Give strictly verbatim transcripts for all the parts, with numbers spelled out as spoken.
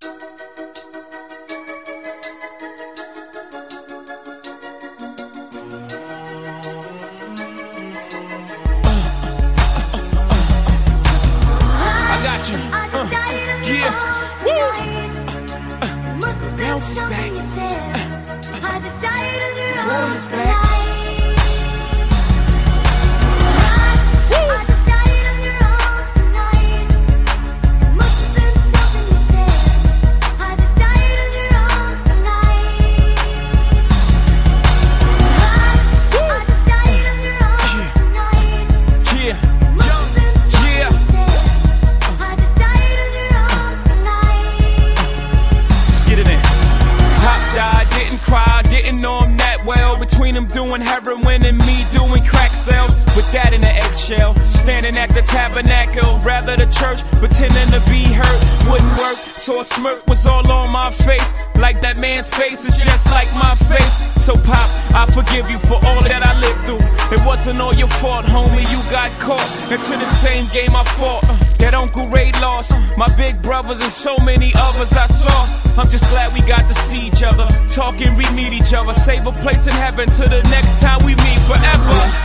Doing heroin and me doing crack sales, with that in the eggshell, standing at the tabernacle, rather the church, pretending to be hurt, wouldn't work, so a smirk was all on my face, like that man's face is just like my face. So Pop, I forgive you for all that I lived through. It wasn't all your fault, homie, you got caught into the same game I fought. uh, That Uncle Ray lost, my big brothers and so many others I saw. I'm just glad we got to see each other, talk and re-meet each other, save a place in heaven till the next time we meet forever.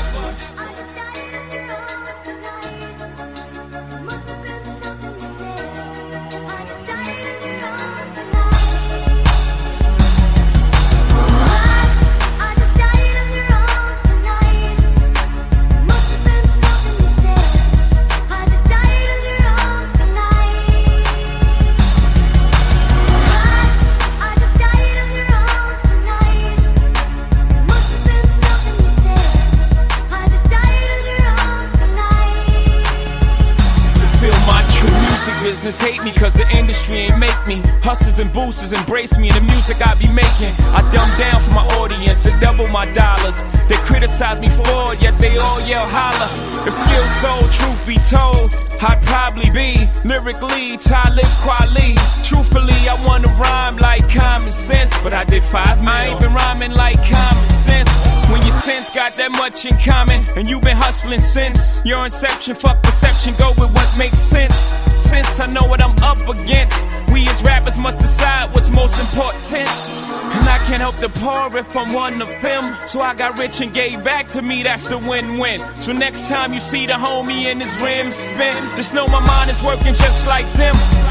Hate me cause the industry ain't make me. Hustlers and boosters embrace me in the music I be making. I dumb down for my audience to double my dollars. They criticize me for it, yet they all yell holla. If skills sold, truth be told, I'd probably be lyrically Talib Kweli. Truthfully, I wanna rhyme like common sense, but I did five mil. I ain't been rhyming like common sense. When your sense got that much in common, and you've been hustling since your inception, fuck perception, go with what makes sense. Since I know what I'm up against, we as rappers must decide what's most important. And I can't help the poor if I'm one of them. So I got rich and gave back to me, that's the win-win. So next time you see the homie in his rims spin, just know my mind is working just like them.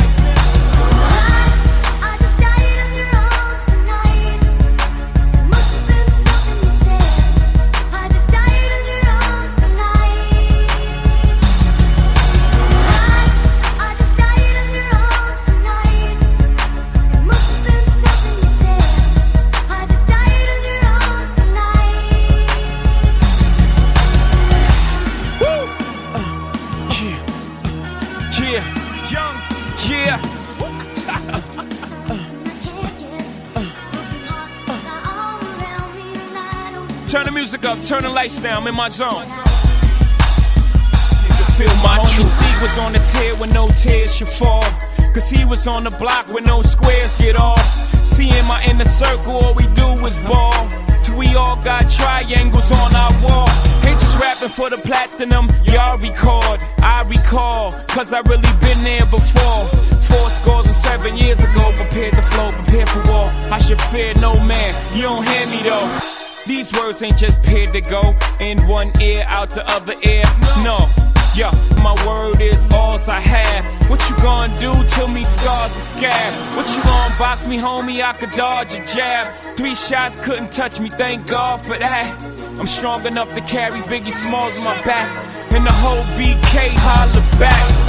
Turn the music up, turn the lights down, I'm in my zone. Feel my truth. Homie C was on the tear when no tears should fall, cause he was on the block when no squares get off. Seeing my inner circle, all we do is ball, till we all got triangles on our wall. Ain't just rapping for the platinum, y'all record, I recall, cause I really been there before. Four scores and seven years ago, prepared to flow, prepared for war. I should fear no man, you don't hear me though. These words ain't just paired to go in one ear, out the other ear. No, yeah, my word is all's I have. What you gonna do till me scars are scab? What you gonna box me, homie? I could dodge a jab. Three shots couldn't touch me, thank God for that. I'm strong enough to carry Biggie Smalls on my back, and the whole B K holler back.